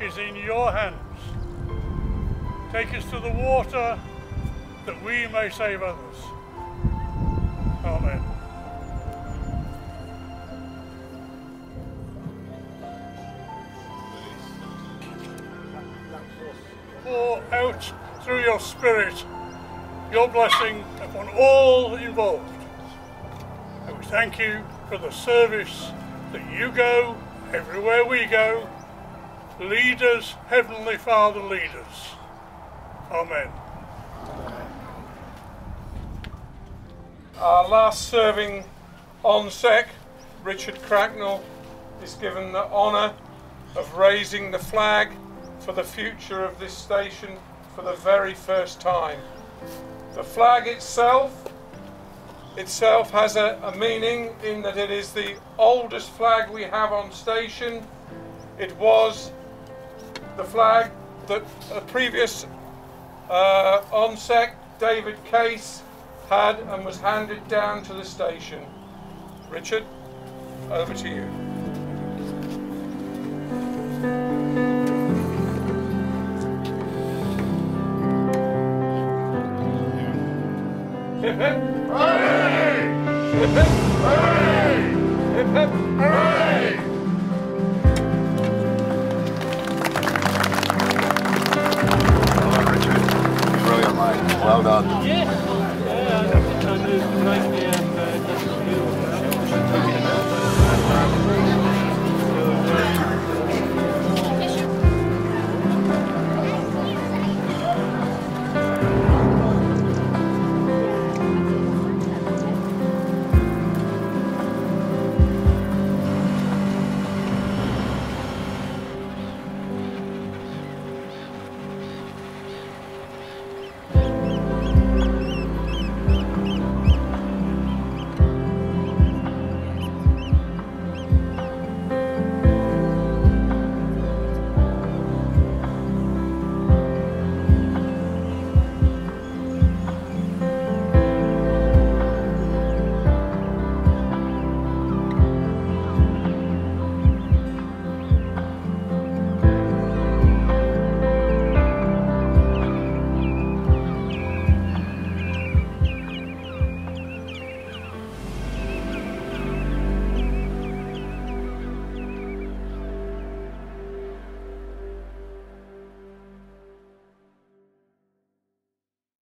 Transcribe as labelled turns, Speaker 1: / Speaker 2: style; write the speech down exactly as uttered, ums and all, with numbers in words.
Speaker 1: is in your hands. Take us to the water that we may save others. Amen. Pour out through your Spirit your blessing upon all involved. And we thank you for the service that you go, everywhere we go. Lead us, Heavenly Father, lead us. Amen. Our last serving on sec, Richard Cracknell, is given the honour of raising the flag for the future of this station for the very first time. The flag itself itself has a, a meaning in that it is the oldest flag we have on station. It was the flag that a previous uh, on sec, David Case, had and was handed down to the station. Richard, over to you. Hip hip! Hooray! Hip hip! Hooray! Hip hip! Hooray!
Speaker 2: Well done, Richard. Brilliant, mate. Well done.